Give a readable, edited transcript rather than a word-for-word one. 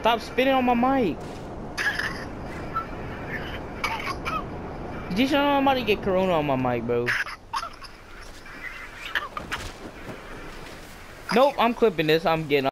Stop spitting on my mic. Just I'm about to get corona on my mic, bro. Nope, I'm clipping this. I'm getting